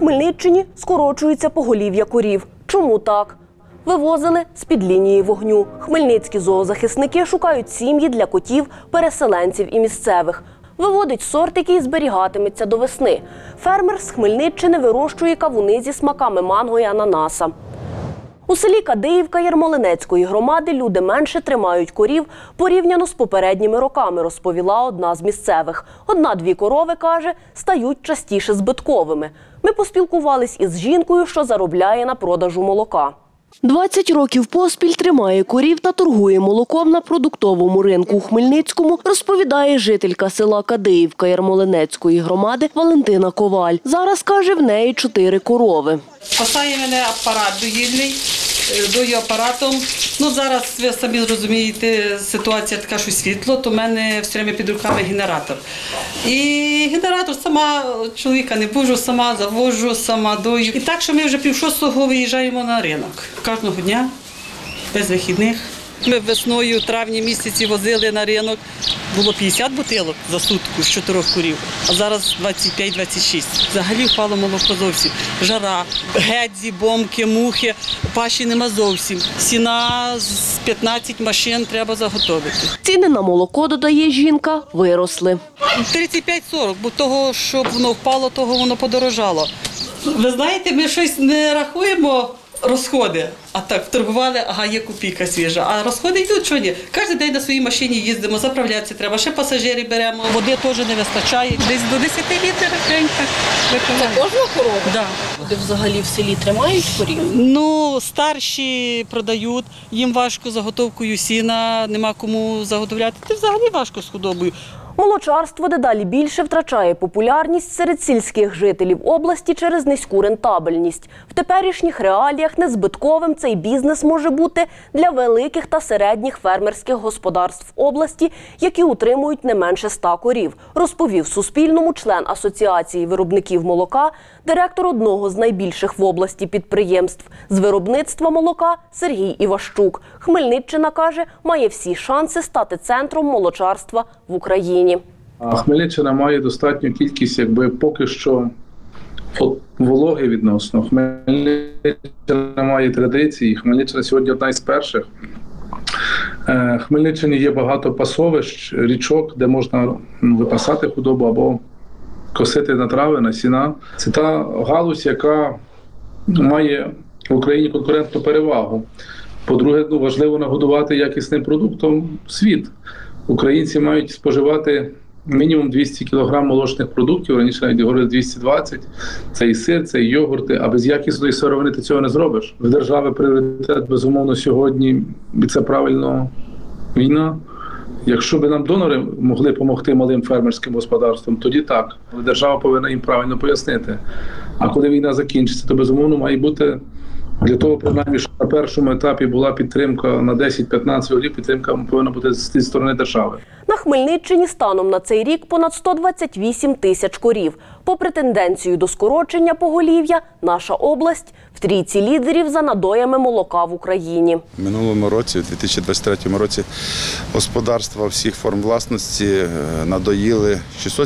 Хмельниччині скорочується поголів'я корів. Чому так? Вивозили з-під лінії вогню. Хмельницькі зоозахисники шукають сім'ї для котів, переселенців і місцевих. Виводить сорт, який зберігатиметься до весни. Фермер з Хмельниччини вирощує кавуни зі смаками манго і ананаса. У селі Кадиївка Ярмолинецької громади люди менше тримають корів порівняно з попередніми роками, розповіла одна з місцевих. Одна-дві корови, каже, стають частіше збитковими. Ми поспілкувались із жінкою, що заробляє на продажу молока. 20 років поспіль тримає корів та торгує молоком на продуктовому ринку у Хмельницькому, розповідає жителька села Кадиївка Ярмолинецької громади Валентина Коваль. Зараз, каже, в неї 4 корови. Спасає мене апарат доїльний, дою апаратом. Зараз, ви самі розумієте, ситуація така, що світло, то в мене все время під руками генератор. І генератор сама, чоловіка не бужу, сама завожу, сама дою. І так, що ми вже 5:30 виїжджаємо на ринок. Кожного дня, без вихідних. Ми весною, травні місяці возили на ринок. Було 50 бутилок за сутку з 4 курів, а зараз 25-26. Взагалі впало молоко зовсім. Жара, гедзі, бомки, мухи, паші нема зовсім. Сіна з 15 машин треба заготовити. Ціни на молоко, додає жінка, виросли. 35-40, бо того, щоб воно впало, того воно подорожало. Ви знаєте, ми щось не рахуємо розходи, а так торгували, ага, є копійка свіжа, а розходи йдуть, що ні. Кожен день на своїй машині їздимо, заправлятися треба, ще пасажирів беремо, води теж не вистачає, десь до 10 літрів день так випиваємо. Це кожна корова? Так. Люди взагалі в селі тримають корів? Старші продають, їм важко заготовкою сіна, нема кому заготовляти, це взагалі важко з худобою. Молочарство дедалі більше втрачає популярність серед сільських жителів області через низьку рентабельність. В теперішніх реаліях незбитковим цей бізнес може бути для великих та середніх фермерських господарств області, які утримують не менше 100 корів, розповів Суспільному член Асоціації виробників молока, директор одного з найбільших в області підприємств з виробництва молока Сергій Іващук. Хмельниччина, каже, має всі шанси стати центром молочарства в Україні. Хмельниччина має достатню кількість, поки що вологи відносно. Хмельниччина має традиції, Хмельниччина сьогодні одна із перших. В Хмельниччині є багато пасовищ, річок, де можна випасати худобу або косити на трави, на сіна. Це та галузь, яка має в Україні конкурентну перевагу. По-друге, важливо нагодувати якісним продуктом світ. Українці мають споживати мінімум 200 кг молочних продуктів, раніше навіть говорили 220. Це і сир, це і йогурти, а без якісної сировини ти цього не зробиш. В держави пріоритет, безумовно, сьогодні, і це правильно, війна. Якщо б нам донори могли допомогти малим фермерським господарствам, тоді так. Але держава повинна їм правильно пояснити. А коли війна закінчиться, то безумовно має бути для того, принаймні, що на першому етапі була підтримка на 10-15 голів, підтримка повинна бути зі сторони держави. На Хмельниччині станом на цей рік понад 128 тисяч корів. Попри тенденцію до скорочення поголів'я, наша область в трійці лідерів за надоями молока в Україні. В минулому році, у 2023 році, господарства всіх форм власності надоїли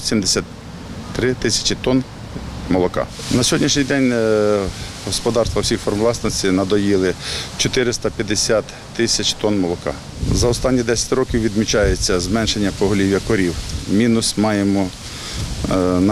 673 тисячі тонн молока. На сьогоднішній день господарства всіх форм власності надоїли 450 тисяч тонн молока. За останні 10 років відмічається зменшення поголів'я корів. Мінус маємо на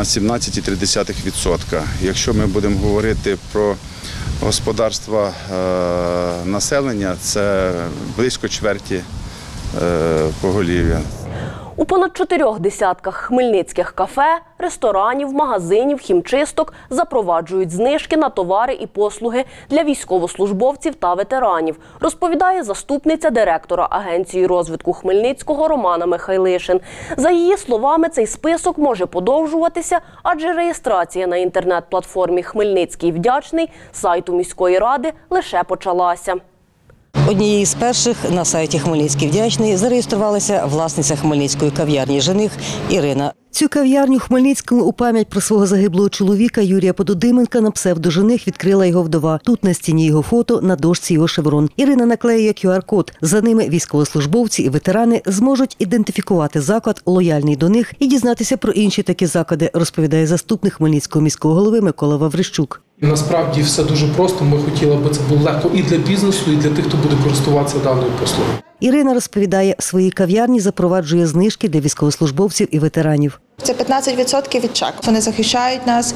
17,3%. Якщо ми будемо говорити про господарства населення, це близько чверті поголів'я. У понад 4 десятках хмельницьких кафе, ресторанів, магазинів, хімчисток запроваджують знижки на товари і послуги для військовослужбовців та ветеранів, розповідає заступниця директора Агенції розвитку Хмельницького Романа Михайлишин. За її словами, цей список може подовжуватися, адже реєстрація на інтернет-платформі «Хмельницький вдячний» сайту міської ради лише почалася. Однією з перших на сайті «Хмельницький вдячний» зареєструвалася власниця хмельницької кав'ярні «Жених» Ірина. Цю кав'ярню в Хмельницькому у пам'ять про свого загиблого чоловіка Юрія Пододименка на псевдожених відкрила його вдова. Тут на стіні його фото, на дошці його шеврон. Ірина наклеює QR-код. За ними військовослужбовці і ветерани зможуть ідентифікувати заклад, лояльний до них, і дізнатися про інші такі заклади, розповідає заступник Хмельницького міського голови Микола Ваврищук. Насправді все дуже просто. Ми хотіли, аби це було легко і для бізнесу, і для тих, хто буде користуватися даною послугою. Ірина розповідає, в своїй кав'ярні запроваджує знижки для військовослужбовців і ветеранів. Це 15% від чеку. Вони захищають нас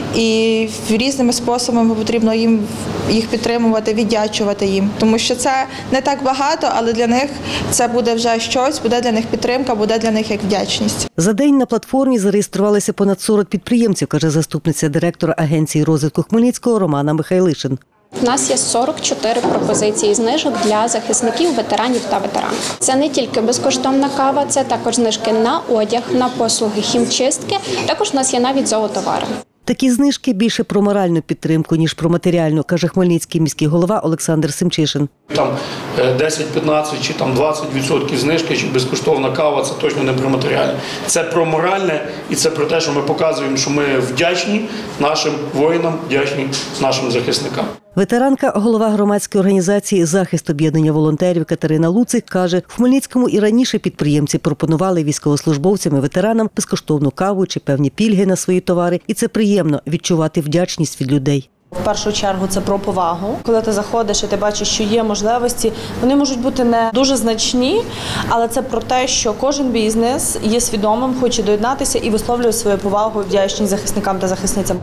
і різними способами потрібно їх підтримувати, віддячувати їм. Тому що це не так багато, але для них це буде вже щось, буде для них підтримка, буде для них як вдячність. За день на платформі зареєструвалися понад 40 підприємців, каже заступниця директора Агенції розвитку Хмельницького Романа Михайлишин. У нас є 44 пропозиції знижок для захисників, ветеранів та ветеранів. Це не тільки безкоштовна кава, це також знижки на одяг, на послуги хімчистки. Також у нас є навіть зоотовари. Такі знижки більше про моральну підтримку, ніж про матеріальну, каже Хмельницький міський голова Олександр Семчишин. Там 10-15 чи там 20% знижки, чи безкоштовна кава – це точно не про матеріальне. Це про моральне і це про те, що ми показуємо, що ми вдячні нашим воїнам, вдячні нашим захисникам. Ветеранка, голова громадської організації «Захист об'єднання волонтерів» Катерина Луцик каже, в Хмельницькому і раніше підприємці пропонували військовослужбовцям і ветеранам безкоштовну каву чи певні пільги на свої товари. І це приємно – відчувати вдячність від людей. В першу чергу це про повагу. Коли ти заходиш і ти бачиш, що є можливості, вони можуть бути не дуже значні, але це про те, що кожен бізнес є свідомим, хоче доєднатися і висловлює свою повагу і вдячність захисникам та захисницям.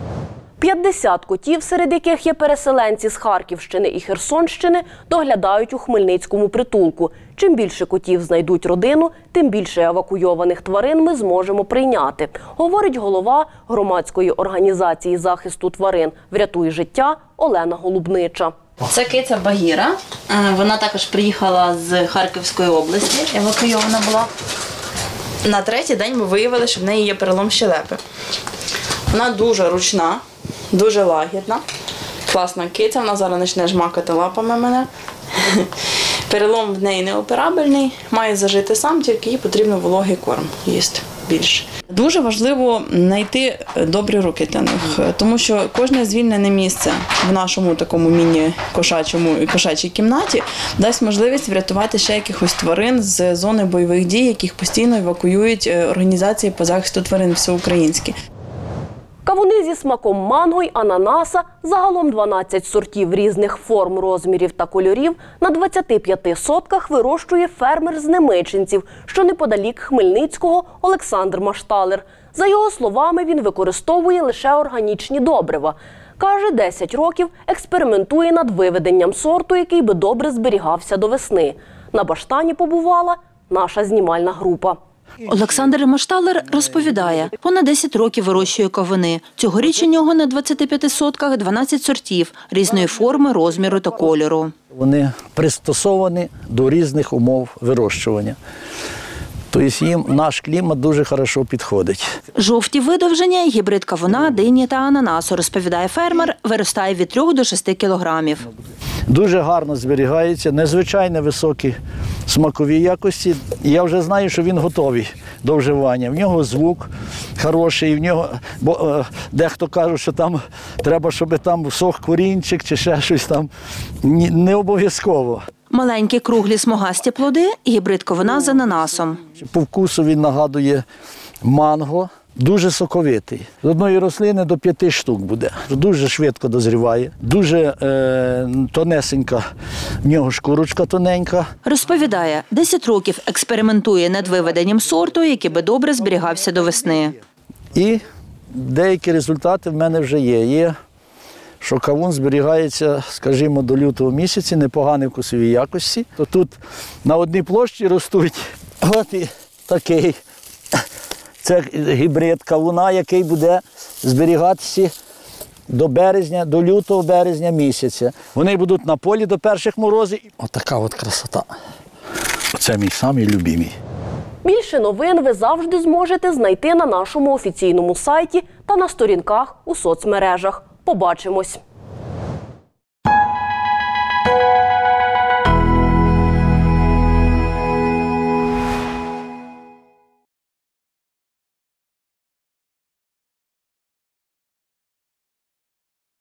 50 котів, серед яких є переселенці з Харківщини і Херсонщини, доглядають у Хмельницькому притулку. Чим більше котів знайдуть родину, тим більше евакуйованих тварин ми зможемо прийняти, говорить голова громадської організації захисту тварин «Врятуй життя» Олена Голубнича. Це киця Багіра. Вона також приїхала з Харківської області, евакуйована була. На третій день ми виявили, що в неї є перелом щелепи. Вона дуже ручна, дуже лагідна, класна киця, вона зараз почне жмакати лапами мене. Перелом в неї неоперабельний, має зажити сам, тільки їй потрібно вологий корм їсти більше. Дуже важливо знайти добрі руки для них, тому що кожне звільнене місце в нашому такому міні-кошачій кімнаті дасть можливість врятувати ще якихось тварин з зони бойових дій, яких постійно евакуюють організації по захисту тварин всеукраїнські. Кавуни зі смаком манго й ананаса, загалом 12 сортів різних форм, розмірів та кольорів, на 25 сотках вирощує фермер з Немичинців, що неподалік Хмельницького, Олександр Машталер. За його словами, він використовує лише органічні добрива. Каже, 10 років експериментує над виведенням сорту, який би добре зберігався до весни. На баштані побувала наша знімальна група. Олександр Машталер розповідає, понад 10 років вирощує кавуни. Цьогоріч у нього на 25 сотках 12 сортів різної форми, розміру та кольору. Вони пристосовані до різних умов вирощування. Тобто їм наш клімат дуже добре підходить. Жовті видовження, гібрид кавуна, дині та ананасу, розповідає фермер, виростає від 3 до 6 кілограмів. Дуже гарно зберігається, незвичайно високі смакові якості. Я вже знаю, що він готовий до вживання. В нього звук хороший, в нього, бо дехто каже, що там треба, щоб там сох корінчик чи ще щось там. Не обов'язково. Маленькі круглі смугасті плоди, гібрид кавуна з ананасом. По вкусу він нагадує манго. Дуже соковитий. З одної рослини до 5 штук буде. Дуже швидко дозріває, дуже тонесенька, в нього шкурочка тоненька. Розповідає, 10 років експериментує над виведенням сорту, який би добре зберігався до весни. І деякі результати в мене вже є. Є, що кавун зберігається, скажімо, до лютого місяці, непогані вкусові якості. То тут на одній площі ростуть от і такий. Це гібрид кавуна, який буде зберігатися до березня, до лютого-березня місяця. Вони будуть на полі до перших морозів. Отака от красота. Оце мій самий любимий. Більше новин ви завжди зможете знайти на нашому офіційному сайті та на сторінках у соцмережах. Побачимось!